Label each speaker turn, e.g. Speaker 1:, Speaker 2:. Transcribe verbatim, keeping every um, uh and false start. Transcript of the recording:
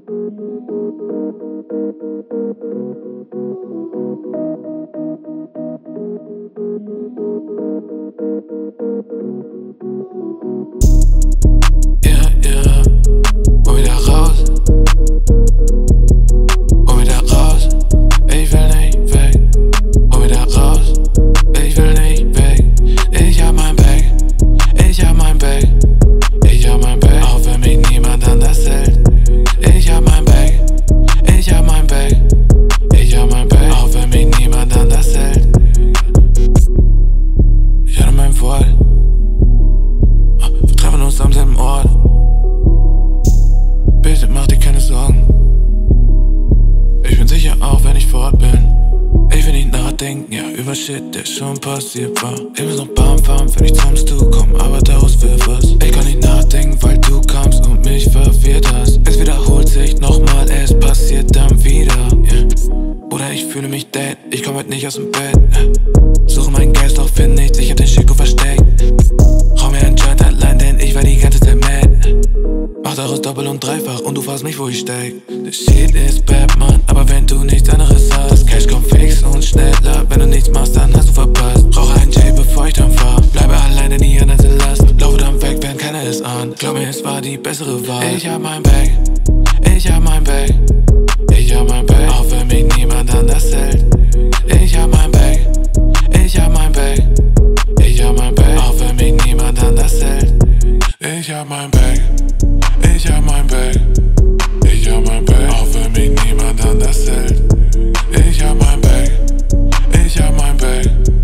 Speaker 1: Yeah, yeah, hol wieder raus, hol wieder raus, ich will nicht weg, hol wieder raus, ich will nicht weg, ich hab mein Bag, ich hab mein Bag, ich hab mein Bag, auch wenn mich niemand anders hält, ich hab mein Bag, ich hab mein Bag, ich hab mein Bag, auch wenn mich niemand anders hält, ich hatte mein Wort. Wir treffen uns am selben Ort. Bitte mach dir keine Sorgen. Ich bin sicher, auch wenn ich fort bin. Ich will nicht nachdenken, ja, über Shit, der schon passiert war. Ich muss noch Bahn fahren, wenn ich zum Stu komm, aber daraus wird was. Ich kann nicht nachdenken, weil du kamst und mich verwirrt hast. Es wiederholt sich nochmal, es passiert dann wieder, yeah. Oder ich fühle mich dead, ich komm heute nicht aus dem Bett, yeah. Suche mein Gas, doch find nichts, ich hab den Chico versteckt. Rauch mir ein Joint allein, denn ich war die ganze Zeit mad. Mach daraus doppelt und dreifach und du fragst mich, wo ich steck. The shit is bad, man, aber wenn du nichts anderes hast, das Cash kommt fix und schneller. Wenn du nichts machst, dann hast du verpasst. Rauche einen J, bevor ich dann fahr. Bleibe alleine, nie an der Last. Laufe dann weg, wenn keiner es ahnt. Glaub mir, es war die bessere Wahl. Ich hab mein Bag, ich hab mein Bag, ich hab mein Bag, auch wenn mich niemand anders hält. Ich hab mein Bag, ich hab mein Bag, ich hab mein Bag, auch wenn mich niemand anders hält. Ich hab mein Bag, ich hab mein Bag, ich hab mein Bag, auch wenn mich niemand anders hält. Ich hab mein Bag, ich hab mein Bag,